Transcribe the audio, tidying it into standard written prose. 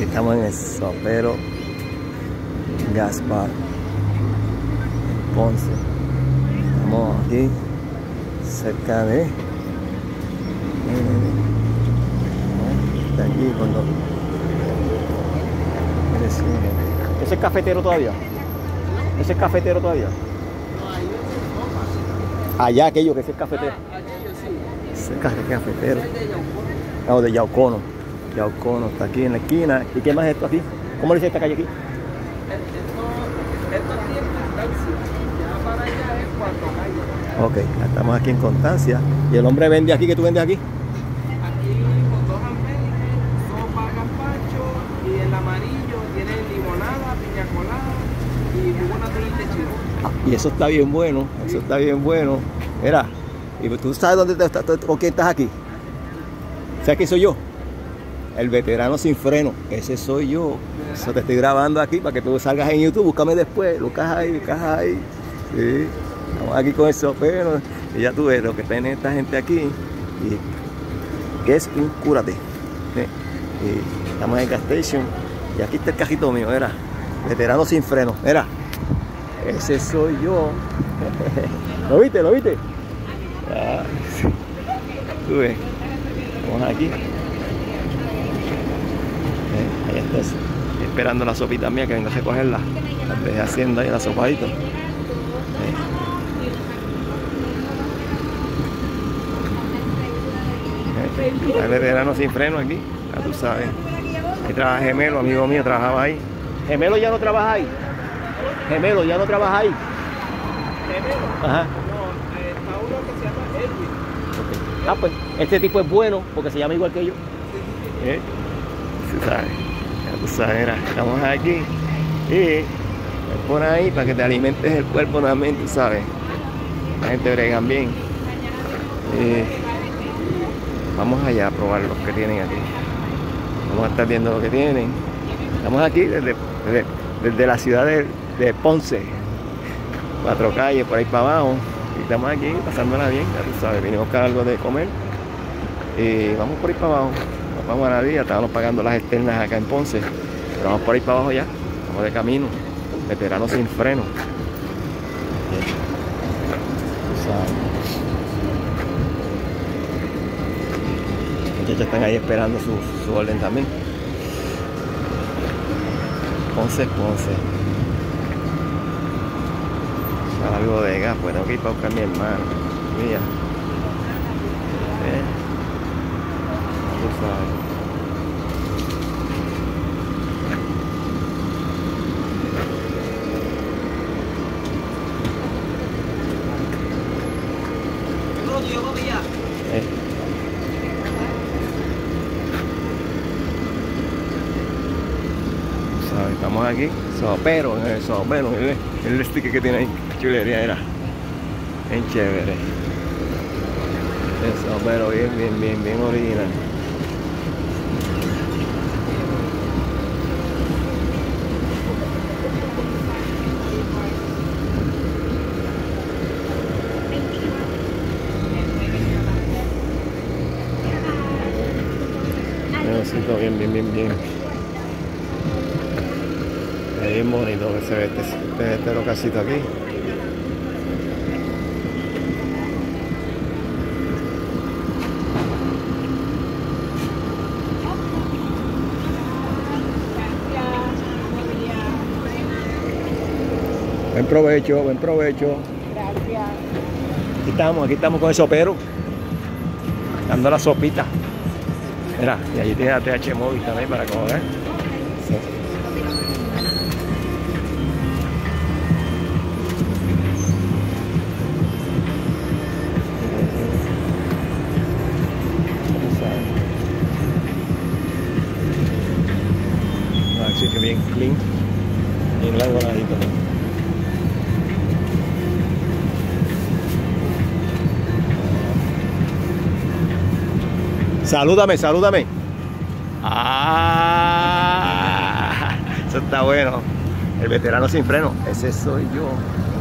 Estamos en el Sopero Gas Bar Ponce. Estamos aquí cerca de aquí cuando ese es cafetero todavía. Ese es cafetero todavía. Allá aquello que ese es cafetero. Ese es cafetero. No, de Yaucono. Yaucono está aquí en la esquina. ¿Y qué más es esto aquí? ¿Cómo le dice esta calle aquí? Esto aquí es Constancia. Ya para allá es Cuarto Calle. Ok, estamos aquí en Constancia. ¿Y el hombre vende aquí? ¿Qué tú vendes aquí? Aquí con dos almendras, sopa gazpacho y el amarillo tiene limonada, piña colada y jugo natural de chivo. Y eso está bien bueno. Eso está bien bueno. Mira, ¿y tú sabes dónde con quién estás aquí? ¿Sabes quién soy yo? El veterano sin freno. Ese soy yo. Eso te estoy grabando aquí para que tú salgas en YouTube. Búscame después. Lucas ahí. Sí. Estamos aquí con el Sopero. Y ya tú ves lo que tiene esta gente aquí. Y que es un cúrate. ¿Sí? Y estamos en Gas Station. Y aquí está el cajito mío. Mira. Veterano sin freno. Mira. Ese soy yo. ¿Lo viste? Ah, sí. Tú ves. Vamos aquí. Ahí está eso. Estoy esperando la sopita mía que venga a recogerla. La dejé haciendo ahí la sopadita. El veterano sin freno aquí. Ya tú sabes. Ahí trabaja Gemelo, amigo mío, trabajaba ahí. Gemelo ya no trabaja ahí. Gemelo ya no trabaja ahí. ¿Gemelo? Ajá. No, está uno que se llama Edwin. Okay. Ah, pues este tipo es bueno porque se llama igual que yo. Tú sabes. Ya tú sabes, mira, estamos aquí. Y por ahí para que te alimentes el cuerpo nuevamente, tú sabes. La gente bregan bien. Vamos allá a probar los que tienen aquí. Vamos a estar viendo lo que tienen. Estamos aquí desde la ciudad de Ponce. 4 calles por ahí para abajo. Y estamos aquí pasándola bien, ya tú sabes. Vinimos a buscar algo de comer. Y vamos por ahí para abajo. Nos vamos a la vía. Estábamos pagando las externas acá en Ponce. Pero vamos por ahí para abajo ya. Vamos de camino. Veterano sin freno. Los muchachos están ahí esperando su orden también. Ponce. Algo de gas, pues tengo que ir para buscar a mi hermano. Mira. Tú sabes. Estamos aquí, Sopero, en el Sopero, el sticker que tiene ahí, chulería era, bien chévere. El Sopero bien original. Necesito bien. Bien bonito que se ve este localcito aquí. Buen provecho. Gracias. Aquí estamos con el Sopero, dando la sopita. Mira, y allí tiene la TH Móvil también para comer. Sí. Así que bien clean, bien largo ladito. Salúdame. Ah, eso está bueno. El veterano sin freno, ese soy yo.